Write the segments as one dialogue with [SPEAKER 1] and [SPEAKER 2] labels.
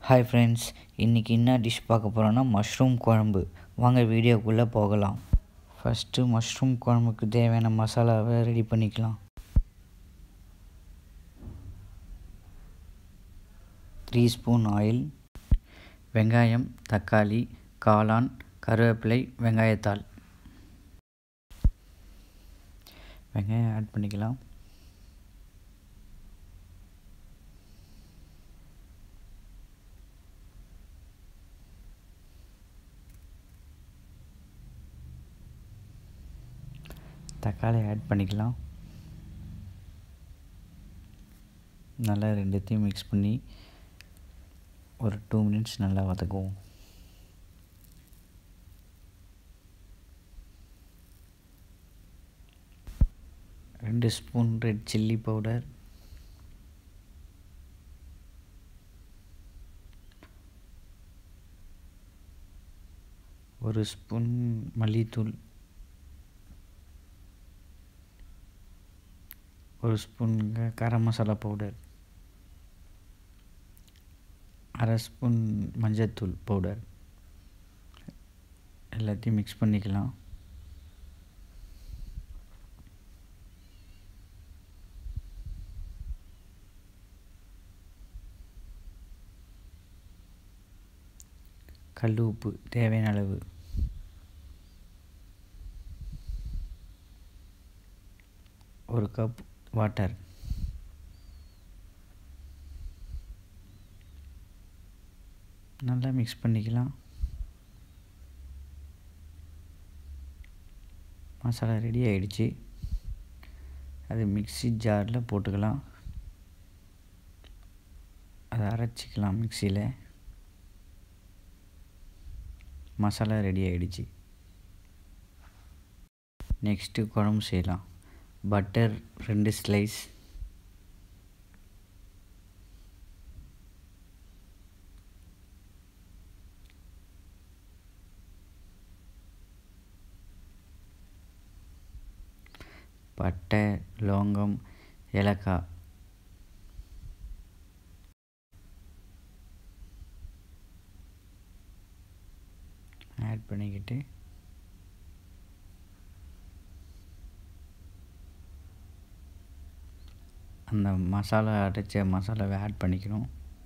[SPEAKER 1] Hi friends, இன்றைக்கி என்ன dish பார்க்க போகிறோன்னா மஷ்ரூம் குழம்பு. வாங்க வீடியோக்குள்ளே போகலாம். ஃபஸ்ட்டு மஷ்ரூம் குழம்புக்கு தேவையான மசாலாவை ரெடி பண்ணிக்கலாம். 3 ஸ்பூன் ஆயில், வெங்காயம், தக்காளி, காளான், கருவேப்பிலை, வெங்காயத்தாள். வெங்காயம் ஆட் பண்ணிக்கலாம். தக்காளி ஆட் பண்ணிக்கலாம். நல்லா ரெண்டுத்தையும் மிக்ஸ் பண்ணி ஒரு 2 மினிட்ஸ் நல்லா வதக்குவோம். ரெண்டு ஸ்பூன் ரெட் சில்லி பவுடர், ஒரு ஸ்பூன் மல்லித்தூள், ஒரு ஸ்பூன் கரம் மசாலா பவுடர், அரை ஸ்பூன் மஞ்சத்தூள் பவுடர் எல்லாத்தையும் மிக்ஸ் பண்ணிக்கலாம். கல் உப்பு தேவையான அளவு, ஒரு கப் வாட்டர், நல்லா மிக்ஸ் பண்ணிக்கலாம். மசாலா ரெடி ஆகிடுச்சு. அது மிக்ஸி ஜாரில் போட்டுக்கலாம். அதை அரைச்சிக்கலாம் மிக்சியில். மசாலா ரெடி ஆகிடுச்சு. நெக்ஸ்ட்டு குழம்பு செய்யலாம். பட்டர் 2 ஸ்லைஸ், பட்டை, லவங்கம், ஏலக்காய் ஆட் பண்ணிக்கிட்டு அந்த மசாலா அரைச்ச மசாலாவை ஆட் பண்ணிக்கணும்.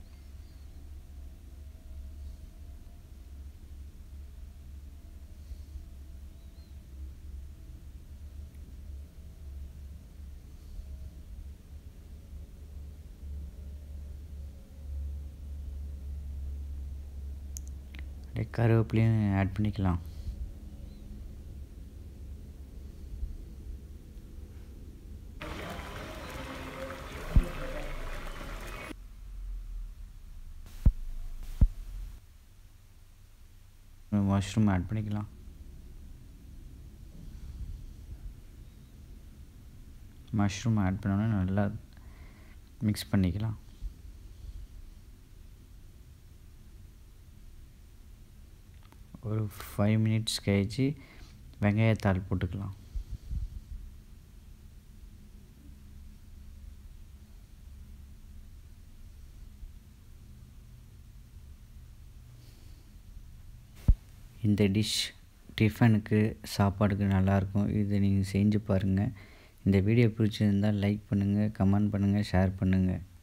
[SPEAKER 1] கருவேப்பிலையும் ஆட் பண்ணிக்கலாம். மஷ்ரூம் ஆட் பண்ணிக்கலாம். மஷ்ரூம் ஆட் பண்ணோன்னா நல்லா மிக்ஸ் பண்ணிக்கலாம். ஒரு 5 மினிட்ஸ் கழிச்சு வெங்காயத்தாள் போட்டுக்கலாம். இந்த டிஷ் டிஃபனுக்கு, சாப்பாடுக்கு நல்லாயிருக்கும். இதை நீங்கள் செஞ்சு பாருங்கள். இந்த வீடியோ பிடிச்சிருந்தால் லைக் பண்ணுங்கள், கமெண்ட் பண்ணுங்கள், ஷேர் பண்ணுங்கள்.